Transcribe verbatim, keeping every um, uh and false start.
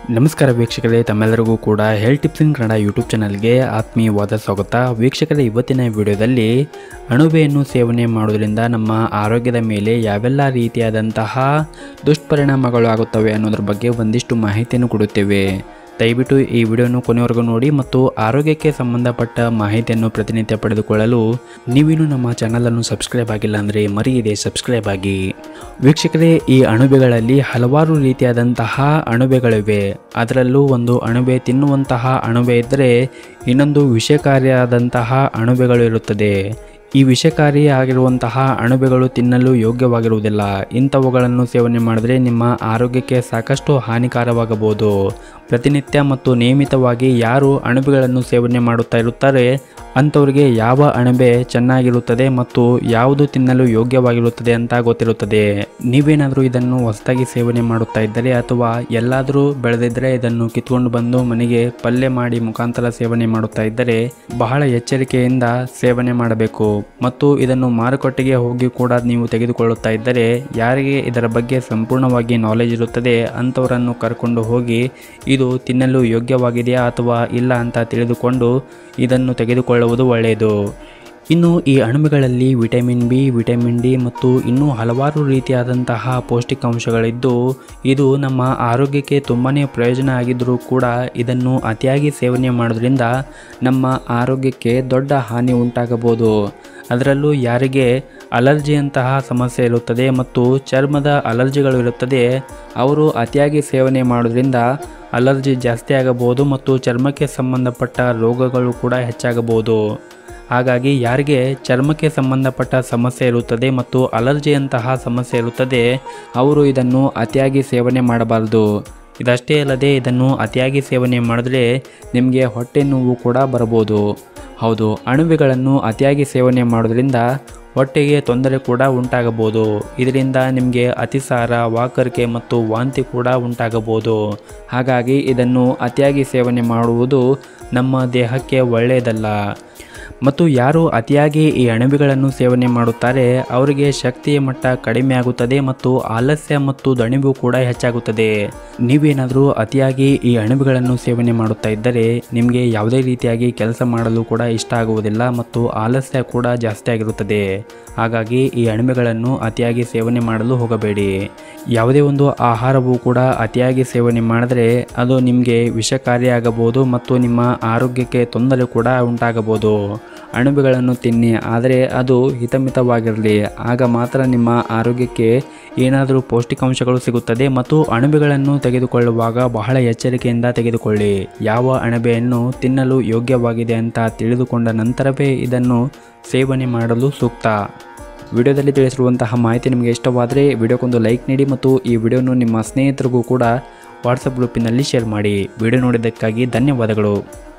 ನಮಸ್ಕಾರ ವೀಕ್ಷಕರೇ, ತಮ್ಮೆಲ್ಲರಿಗೂ ಕೂಡ health tips in Kannada YouTube ಚಾನಲ್ಗೆ ಆತ್ಮೀಯವಾದ ಸ್ವಾಗತ. ವೀಕ್ಷಕರೇ, ಇವತ್ತಿನ ವಿಡಿಯೋದಲ್ಲಿ ಅಣಬೆಯನ್ನು ಸೇವನೆ ಮಾಡೋದ್ರಿಂದ ನಮ್ಮ ಆರೋಗ್ಯದ ಮೇಲೆ ಯಾವೆಲ್ಲ ರೀತಿಯಾದಂತಹ ದುಷ್ಪರಿಣಾಮಗಳು ಆಗುತ್ತವೆ ಅನ್ನೋದ್ರ ಬಗ್ಗೆ ಒಂದಿಷ್ಟು ಮಾಹಿತಿಯನ್ನು ಕೊಡುತ್ತೇವೆ. ದಯವಿಟ್ಟು ಈ ವಿಡಿಯೋನು ಕೊನೆವರೆಗೂ ನೋಡಿ ಮತ್ತು ಆರೋಗ್ಯಕ್ಕೆ ಸಂಬಂಧಪಟ್ಟ ಮಾಹಿತಿಯನ್ನು ಪ್ರತಿನಿತ್ಯ ಪಡೆದುಕೊಳ್ಳಲು ನೀವಿನ್ನೂ ನಮ್ಮ ಚಾನಲನ್ನು ಸಬ್ಸ್ಕ್ರೈಬ್ ಆಗಿಲ್ಲ ಅಂದರೆ ಮರೆಯದೆ ಸಬ್ಸ್ಕ್ರೈಬ್ ಆಗಿ. ವೀಕ್ಷಕರೇ, ಈ ಅಣಬೆಗಳಲ್ಲಿ ಹಲವಾರು ರೀತಿಯಾದಂತಹ ಅಣಬೆಗಳಿವೆ. ಅದರಲ್ಲೂ ಒಂದು ಅಣಬೆ ತಿನ್ನುವಂತಹ ಅಣಬೆ ಇದ್ದರೆ ಇನ್ನೊಂದು ವಿಷಕಾರಿಯಾದಂತಹ ಅಣಬೆಗಳು ಇರುತ್ತದೆ. ಈ ವಿಷಕಾರಿ ಆಗಿರುವಂತಹ ಅಣಬೆಗಳು ತಿನ್ನಲು ಯೋಗ್ಯವಾಗಿರುವುದಿಲ್ಲ. ಇಂಥವುಗಳನ್ನು ಸೇವನೆ ಮಾಡಿದರೆ ನಿಮ್ಮ ಆರೋಗ್ಯಕ್ಕೆ ಸಾಕಷ್ಟು ಹಾನಿಕಾರವಾಗಬಹುದು. ಪ್ರತಿನಿತ್ಯ ಮತ್ತು ನಿಯಮಿತವಾಗಿ ಯಾರು ಅಣಬೆಗಳನ್ನು ಸೇವನೆ ಮಾಡುತ್ತಾ ಇರುತ್ತಾರೆ ಅಂಥವರಿಗೆ ಯಾವ ಅಣಬೆ ಚೆನ್ನಾಗಿರುತ್ತದೆ ಮತ್ತು ಯಾವುದು ತಿನ್ನಲು ಯೋಗ್ಯವಾಗಿರುತ್ತದೆ ಅಂತ ಗೊತ್ತಿರುತ್ತದೆ. ನೀವೇನಾದರೂ ಇದನ್ನು ಹೊಸದಾಗಿ ಸೇವನೆ ಮಾಡುತ್ತಾ ಇದ್ದರೆ ಅಥವಾ ಎಲ್ಲಾದರೂ ಬೆಳೆದಿದ್ದರೆ ಇದನ್ನು ಕಿತ್ಕೊಂಡು ಬಂದು ಮನೆಗೆ ಪಲ್ಯ ಮಾಡಿ ಮುಖಾಂತರ ಸೇವನೆ ಮಾಡುತ್ತಾ ಇದ್ದರೆ ಬಹಳ ಎಚ್ಚರಿಕೆಯಿಂದ ಸೇವನೆ ಮಾಡಬೇಕು. ಮತ್ತು ಇದನ್ನು ಮಾರುಕಟ್ಟೆಗೆ ಹೋಗಿ ಕೂಡ ನೀವು ತೆಗೆದುಕೊಳ್ಳುತ್ತಾ ಇದ್ದರೆ ಯಾರಿಗೆ ಇದರ ಬಗ್ಗೆ ಸಂಪೂರ್ಣವಾಗಿ ನಾಲೆಜ್ ಇರುತ್ತದೆ ಅಂಥವರನ್ನು ಕರ್ಕೊಂಡು ಹೋಗಿ ಇದು ತಿನ್ನಲು ಯೋಗ್ಯವಾಗಿದೆಯಾ ಅಥವಾ ಇಲ್ಲ ಅಂತ ತಿಳಿದುಕೊಂಡು ಇದನ್ನು ತೆಗೆದುಕೊಳ್ಳುವುದು ಒಳ್ಳೆಯದು. ಇನ್ನು ಈ ಅಣಬೆಗಳಲ್ಲಿ ವಿಟಮಿನ್ ಬಿ, ವಿಟಮಿನ್ ಡಿ ಮತ್ತು ಇನ್ನೂ ಹಲವಾರು ರೀತಿಯಾದಂತಹ ಪೌಷ್ಟಿಕಾಂಶಗಳಿದ್ದು ಇದು ನಮ್ಮ ಆರೋಗ್ಯಕ್ಕೆ ತುಂಬಾ ಪ್ರಯೋಜನ ಆಗಿದ್ದರೂ ಕೂಡ ಇದನ್ನು ಅತಿಯಾಗಿ ಸೇವನೆ ಮಾಡೋದ್ರಿಂದ ನಮ್ಮ ಆರೋಗ್ಯಕ್ಕೆ ದೊಡ್ಡ ಹಾನಿ ಉಂಟಾಗಬಹುದು. ಅದರಲ್ಲೂ ಯಾರಿಗೆ ಅಲರ್ಜಿಯಂತಹ ಸಮಸ್ಯೆ ಇರುತ್ತದೆ ಮತ್ತು ಚರ್ಮದ ಅಲರ್ಜಿಗಳು ಇರುತ್ತದೆ ಅವರು ಅತಿಯಾಗಿ ಸೇವನೆ ಮಾಡೋದ್ರಿಂದ ಅಲರ್ಜಿ ಜಾಸ್ತಿ ಆಗಬಹುದು ಮತ್ತು ಚರ್ಮಕ್ಕೆ ಸಂಬಂಧಪಟ್ಟ ರೋಗಗಳು ಕೂಡ ಹೆಚ್ಚಾಗಬಹುದು. ಹಾಗಾಗಿ ಯಾರಿಗೆ ಚರ್ಮಕ್ಕೆ ಸಂಬಂಧಪಟ್ಟ ಸಮಸ್ಯೆ ಇರುತ್ತದೆ ಮತ್ತು ಅಲರ್ಜಿಯಂತಹ ಸಮಸ್ಯೆ ಇರುತ್ತದೆ ಅವರು ಇದನ್ನು ಅತಿಯಾಗಿ ಸೇವನೆ ಮಾಡಬಾರದು. ಇದಷ್ಟೇ ಅಲ್ಲದೆ ಇದನ್ನು ಅತಿಯಾಗಿ ಸೇವನೆ ಮಾಡಿದ್ರೆ ನಿಮಗೆ ಹೊಟ್ಟೆ ನೋವು ಕೂಡ ಬರಬಹುದು. ಹೌದು, ಅಣಬೆಗಳನ್ನು ಅತಿಯಾಗಿ ಸೇವನೆ ಮಾಡೋದ್ರಿಂದ ಹೊಟ್ಟೆಗೆ ತೊಂದರೆ ಕೂಡ ಉಂಟಾಗಬಹುದು. ಇದರಿಂದ ನಿಮಗೆ ಅತಿಸಾರ, ವಾಕರಿಕೆ ಮತ್ತು ವಾಂತಿ ಕೂಡ ಉಂಟಾಗಬಹುದು. ಹಾಗಾಗಿ ಇದನ್ನು ಅತಿಯಾಗಿ ಸೇವನೆ ಮಾಡುವುದು ನಮ್ಮ ದೇಹಕ್ಕೆ ಒಳ್ಳೆಯದಲ್ಲ. ಮತ್ತು ಯಾರು ಅತಿಯಾಗಿ ಈ ಅಣಬೆಗಳನ್ನು ಸೇವನೆ ಮಾಡುತ್ತಾರೆ ಅವರಿಗೆ ಶಕ್ತಿಯ ಮಟ್ಟ ಕಡಿಮೆ ಆಗುತ್ತದೆ ಮತ್ತು ಆಲಸ್ಯ ಮತ್ತು ದಣಿವು ಕೂಡ ಹೆಚ್ಚಾಗುತ್ತದೆ. ನೀವೇನಾದರೂ ಅತಿಯಾಗಿ ಈ ಅಣಬೆಗಳನ್ನು ಸೇವನೆ ಮಾಡುತ್ತಾ ಇದ್ದರೆ ನಿಮಗೆ ಯಾವುದೇ ರೀತಿಯಾಗಿ ಕೆಲಸ ಮಾಡಲು ಕೂಡ ಇಷ್ಟ ಆಗುವುದಿಲ್ಲ ಮತ್ತು ಆಲಸ್ಯ ಕೂಡ ಜಾಸ್ತಿ ಆಗಿರುತ್ತದೆ. ಹಾಗಾಗಿ ಈ ಅಣಬೆಗಳನ್ನು ಅತಿಯಾಗಿ ಸೇವನೆ ಮಾಡಲು ಹೋಗಬೇಡಿ. ಯಾವುದೇ ಒಂದು ಆಹಾರವೂ ಕೂಡ ಅತಿಯಾಗಿ ಸೇವನೆ ಮಾಡಿದರೆ ಅದು ನಿಮಗೆ ವಿಷಕಾರಿಯಾಗಬಹುದು ಮತ್ತು ನಿಮ್ಮ ಆರೋಗ್ಯಕ್ಕೆ ತೊಂದರೆ ಕೂಡ ಉಂಟಾಗಬಹುದು. ಅಣಬೆಗಳನ್ನು ತಿನ್ನಿ, ಆದರೆ ಅದು ಹಿತಮಿತವಾಗಿರಲಿ. ಆಗ ಮಾತ್ರ ನಿಮ್ಮ ಆರೋಗ್ಯಕ್ಕೆ ಏನಾದರೂ ಪೌಷ್ಟಿಕಾಂಶಗಳು ಸಿಗುತ್ತದೆ. ಮತ್ತು ಅಣಬೆಗಳನ್ನು ತೆಗೆದುಕೊಳ್ಳುವಾಗ ಬಹಳ ಎಚ್ಚರಿಕೆಯಿಂದ ತೆಗೆದುಕೊಳ್ಳಿ. ಯಾವ ಅಣಬೆಯನ್ನು ತಿನ್ನಲು ಯೋಗ್ಯವಾಗಿದೆ ಅಂತ ತಿಳಿದುಕೊಂಡ ನಂತರವೇ ಇದನ್ನು ಸೇವನೆ ಮಾಡಲು ಸೂಕ್ತ. ವಿಡಿಯೋದಲ್ಲಿ ತಿಳಿಸಿರುವಂತಹ ಮಾಹಿತಿ ನಿಮಗೆ ಇಷ್ಟವಾದರೆ ವಿಡಿಯೋಕ್ಕೊಂದು ಲೈಕ್ ನೀಡಿ ಮತ್ತು ಈ ವಿಡಿಯೋನು ನಿಮ್ಮ ಸ್ನೇಹಿತರಿಗೂ ಕೂಡ ವಾಟ್ಸಪ್ ಗ್ರೂಪಿನಲ್ಲಿ ಶೇರ್ ಮಾಡಿ. ವಿಡಿಯೋ ನೋಡಿದ್ದಕ್ಕಾಗಿ ಧನ್ಯವಾದಗಳು.